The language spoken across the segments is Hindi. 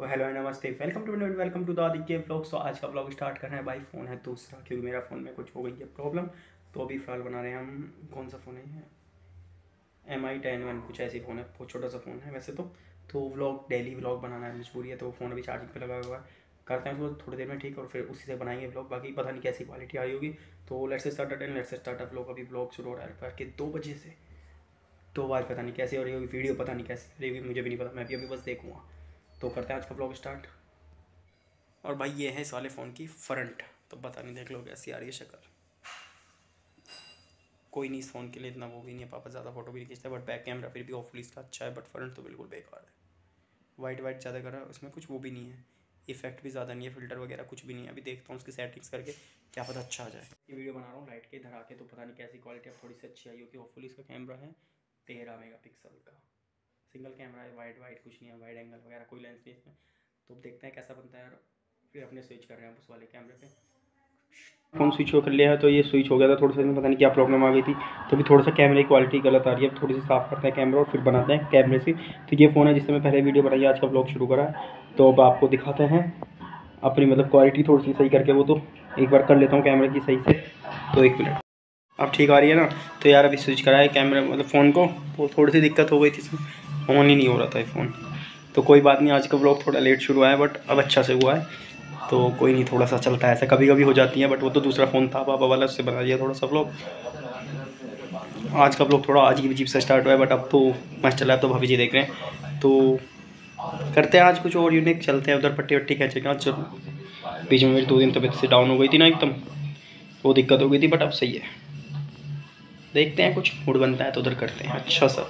तो हेलो नमस्ते, welcome to the Aditya vlogs. तो आज का व्लॉग स्टार्ट कर रहे हैं। भाई फ़ोन है दूसरा, क्योंकि मेरा फ़ोन में कुछ हो गई है प्रॉब्लम। तो अभी फ़िलहाल बना रहे हैं हम। कौन सा फ़ोन है? MI 10 कुछ ऐसी फ़ोन है, बहुत छोटा सा फ़ोन है वैसे तो व्लॉग डेली व्लॉग बनाना है, मजबूरी है। तो फ़ोन अभी चार्जिंग पे लगा हुआ है, करते हैं उसको थोड़ी देर में ठीक, और फिर उसी से बनाएंगे व्लॉग। बाकी पता नहीं कैसी क्वालिटी आई होगी। तो लेट्स स्टार्ट व्लॉग। अभी व्लॉग शुरू हो रहा है दोपहर के 2 बजे से। तो आज पता नहीं कैसी हो रही होगी वीडियो, पता नहीं कैसी हो रही होगी, मुझे भी नहीं पता, मैं भी अभी बस देखूँगा। तो करते हैं आज का व्लॉग स्टार्ट। और भाई ये है इस वाले फ़ोन की फ्रंट, तो पता नहीं, देख लो कैसी आ रही है शक्ल। कोई नहीं, इस फ़ोन के लिए इतना वो भी नहीं है, पापा ज़्यादा फोटो भी नहीं खींचता, बट बैक कैमरा फिर भी होपफुली इसका अच्छा है। बट फ्रंट तो बिल्कुल बेकार है, वाइट ज़्यादा कर रहा है, उसमें कुछ वो भी नहीं है, इफेक्ट भी ज़्यादा नहीं है, फिल्टर वगैरह कुछ भी नहीं है। अभी देखता हूँ उसकी सेटिंग्स करके, क्या पता अच्छा आ जाए। ये वीडियो बना रहा हूँ लाइट के इधर आके, तो पता नहीं कैसी क्वालिटी, अब थोड़ी सी अच्छी आई होगी होपफुली। इसका कैमरा है 13 मेगापिक्सल का, सिंगल कैमरा है, वाइड कुछ नहीं है, वाइड एंगल वगैरह कोई लेंस नहीं इसमें। तो देखते हैं कैसा बनता है यार। फिर अपने स्विच कर रहे हैं उस वाले कैमरे पे। फ़ोन स्विच कर लिया है, तो ये स्विच हो गया था थोड़ा सा, पता नहीं क्या प्रॉब्लम आ गई थी। तो अभी थोड़ा सा कैमरे की क्वालिटी गलत आ रही है, अब थोड़ी सी साफ़ करते हैं कैमरा और फिर बनाते हैं कैमरे से। तो ये फ़ोन है जिससे मैं पहले वीडियो बनाई, आज का ब्लॉग शुरू करा है। तो अब आपको दिखाते हैं अपनी मतलब क्वालिटी थोड़ी सी सही करके, वो तो एक बार कर लेता हूँ कैमरे की सही से। तो 1 मिनट, अब ठीक आ रही है ना? तो यार अभी स्विच करा है कैमरा मतलब फ़ोन को, वो थोड़ी सी दिक्कत हो गई थी, इसमें ऑन ही नहीं हो रहा था ये फ़ोन। तो कोई बात नहीं, आज का ब्लॉग थोड़ा लेट शुरू हुआ है, बट अब अच्छा से हुआ है। तो कोई नहीं, थोड़ा सा चलता है, ऐसा कभी कभी हो जाती है। बट वो तो दूसरा फ़ोन था पापा वाला, उससे बना दिया थोड़ा सा व्लॉग। आज का व्लॉग थोड़ा अजीब से स्टार्ट हुआ है, बट अब तो मस्त चला है। तो भाभी जी देख रहे हैं, तो करते हैं आज कुछ और यूनिक, चलते हैं उधर पट्टी वट्टी खींचेगा। चलो, बीच में मेरी 2 दिन तबीयत से डाउन हो गई थी ना एकदम, वो दिक्कत हो गई थी, बट अब सही है। देखते हैं कुछ मूड बनता है तो उधर करते हैं अच्छा सा।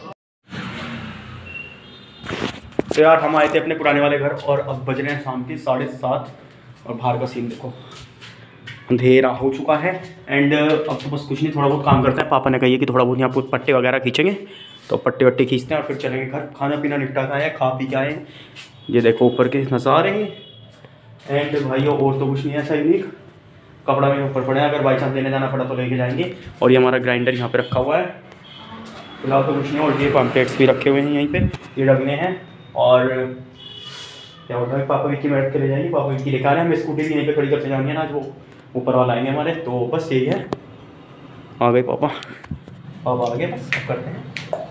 तो यार हम आए थे अपने पुराने वाले घर, और अब बज रहे हैं शाम के 7:30, और बाहर का सीन देखो, अंधेरा हो चुका है। एंड अब तो बस कुछ नहीं, थोड़ा बहुत काम करते हैं। पापा ने कही है कि थोड़ा बहुत यहाँ पर पट्टे वगैरह खींचेंगे, तो पट्टे वट्टे खींचते हैं और फिर चलेंगे घर। खाना पीना निपटा के आए, खा पी के आए। ये देखो ऊपर के नज़ारे हैं। एंड भाइयों और तो कुछ नहीं है ऐसा यूनिक, कपड़ा में ऊपर पड़े हैं, अगर बाई चांस लेने जाना पड़ा तो लेके जाएंगे। और ये हमारा ग्राइंडर यहाँ पे रखा हुआ है, फिलहाल तो कुछ नहीं। और ये पम्पलेट्स भी रखे हुए हैं यहीं पे, ये डगने हैं। और क्या होता है, पापा विक्की बैठ के ले जाएंगे, पापा विक्की लेकर आ रहे हैं, हमें स्कूटी भी यहीं पे खड़ी करके जानी है ना, आज वो ऊपर वाला आएंगे हमारे। तो बस यही है, आ गए पापा आ गए, बस अब करते हैं